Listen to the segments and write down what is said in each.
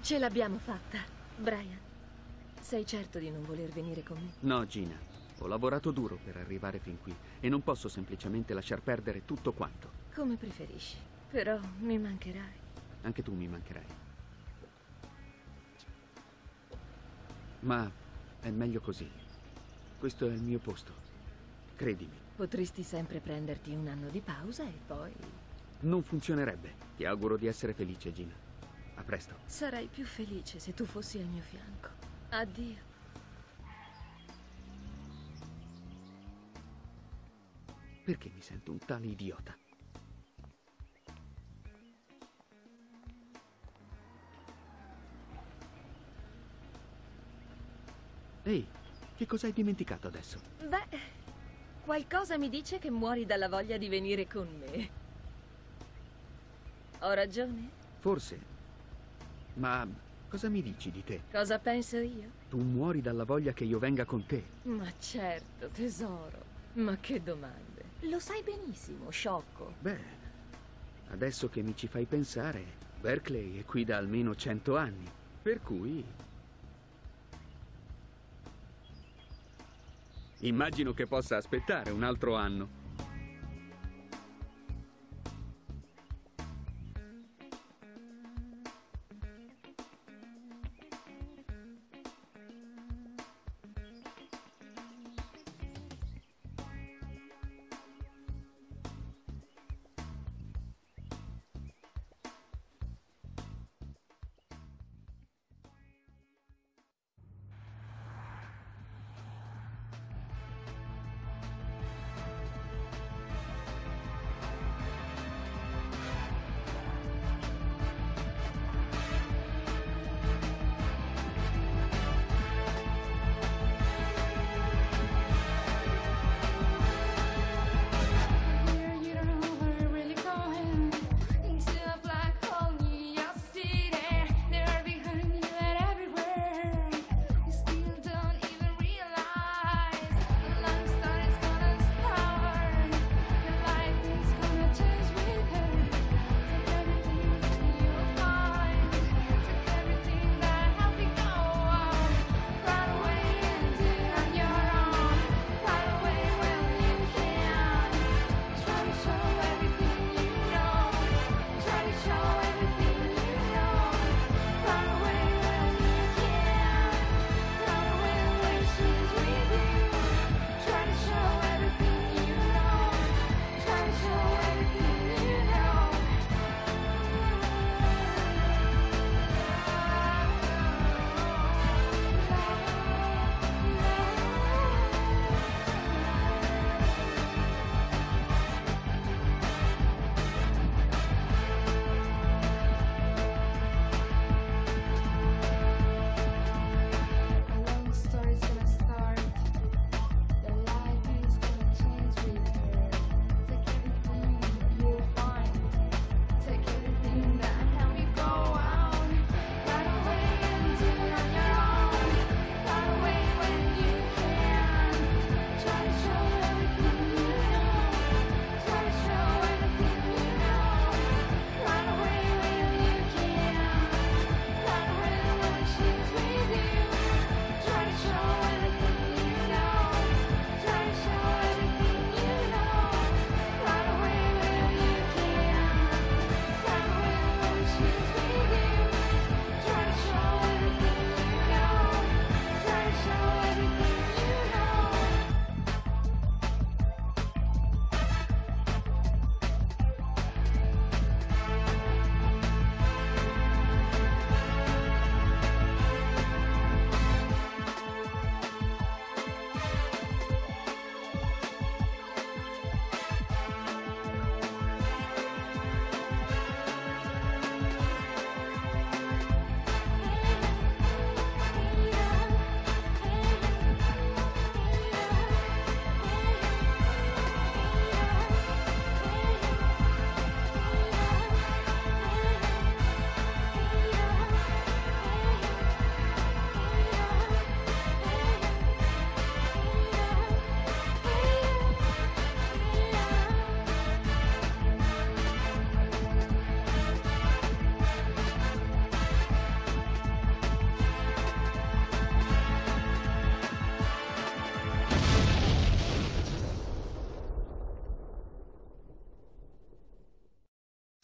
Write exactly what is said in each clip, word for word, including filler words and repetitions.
Ce l'abbiamo fatta. Brian, sei certo di non voler venire con me? No, Gina. Ho lavorato duro per arrivare fin qui e non posso semplicemente lasciar perdere tutto quanto. Come preferisci. Però mi mancherai. Anche tu mi mancherai. Ma è meglio così. Questo è il mio posto. Credimi. Potresti sempre prenderti un anno di pausa e poi... Non funzionerebbe. Ti auguro di essere felice, Gina. A presto. Sarei più felice se tu fossi al mio fianco. Addio. Perché mi sento un tale idiota? Ehi, che cosa hai dimenticato adesso? Beh, qualcosa mi dice che muori dalla voglia di venire con me. Ho ragione? Forse. Ma cosa mi dici di te? Cosa penso io? Tu muori dalla voglia che io venga con te. Ma certo, tesoro. Ma che domande. Lo sai benissimo, sciocco. Beh, adesso che mi ci fai pensare, Berkeley è qui da almeno cento anni. Per cui... immagino che possa aspettare un altro anno.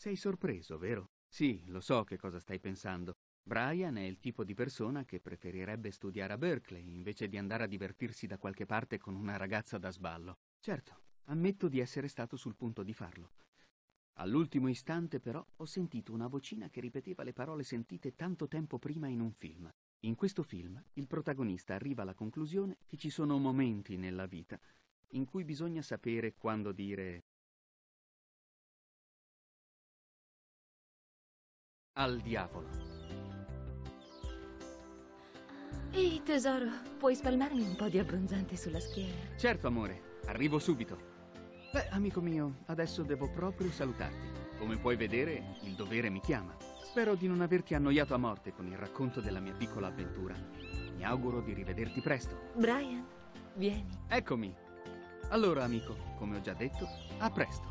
Sei sorpreso, vero? Sì, lo so che cosa stai pensando. Brian è il tipo di persona che preferirebbe studiare a Berkeley invece di andare a divertirsi da qualche parte con una ragazza da sballo. Certo, ammetto di essere stato sul punto di farlo. All'ultimo istante, però, ho sentito una vocina che ripeteva le parole sentite tanto tempo prima in un film. In questo film, il protagonista arriva alla conclusione che ci sono momenti nella vita in cui bisogna sapere quando dire al diavolo. Ehi, tesoro, puoi spalmarmi un po' di abbronzante sulla schiena? Certo, amore, arrivo subito. Beh, amico mio, adesso devo proprio salutarti. Come puoi vedere, il dovere mi chiama. Spero di non averti annoiato a morte con il racconto della mia piccola avventura. Mi auguro di rivederti presto. Brian, vieni. Eccomi. Allora, amico, come ho già detto, a presto.